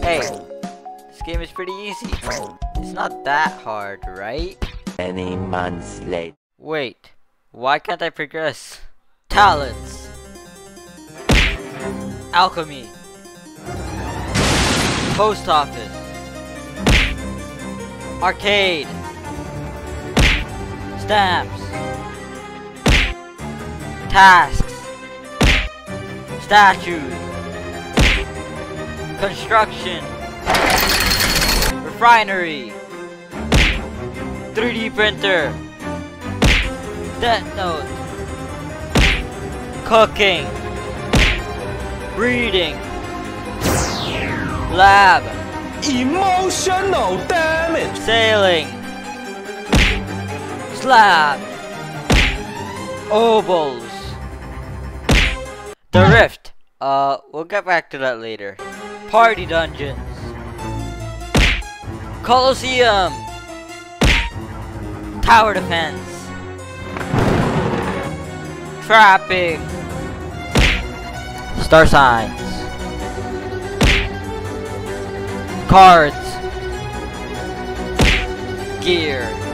Hey, this game is pretty easy. It's not that hard, right? Many months later. Wait, why can't I progress? Talents. Alchemy. Post office. Arcade. Stamps. Tasks. Statues. Construction. Refinery. 3D printer. Death note. Cooking. Breeding. Lab. Emotional damage. Sailing. Slab. Ovals. The Rift. We'll get back to that later. Party dungeons. Colosseum. Tower defense. Trapping. Star signs. Cards. Gear.